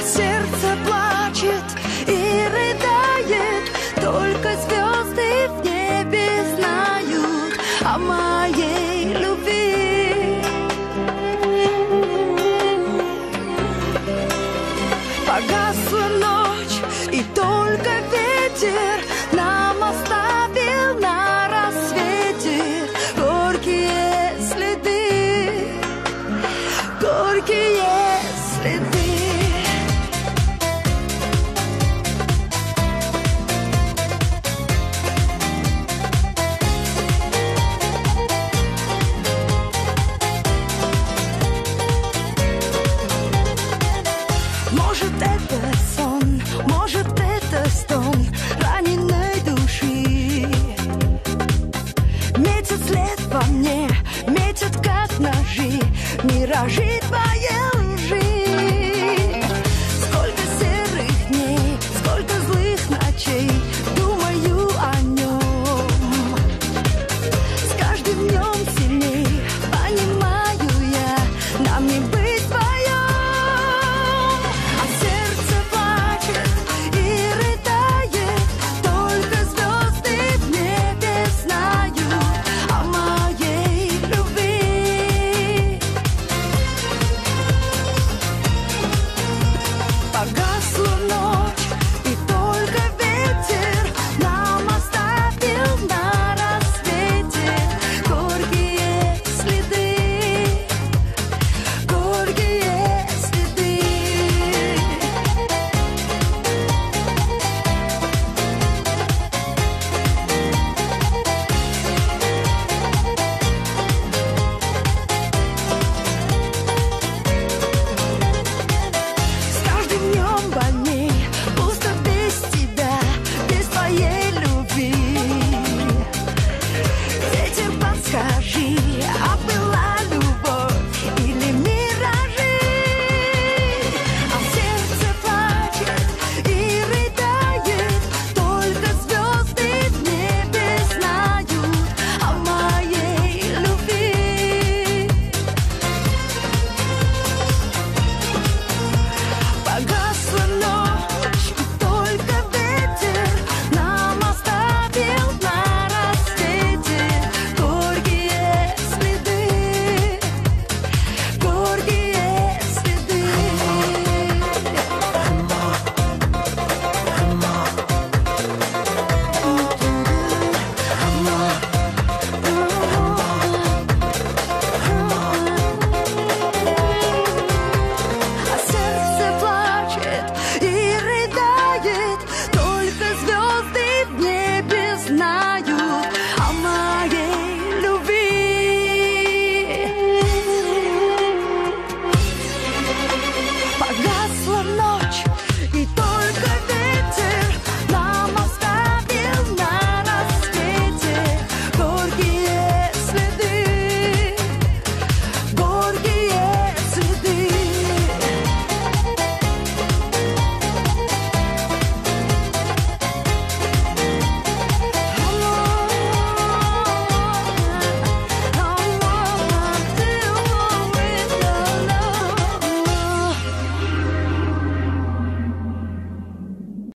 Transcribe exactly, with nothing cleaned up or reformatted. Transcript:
сердце плачет и рыдает, только звезды в небе знают о моей любви. Погасла ночь, и только ветер нам оставил на рассвете горькие следы, горькие следы. Может, это сон, может, это стон раненой души. Метят след во мне, метят как ножи, миражи твои.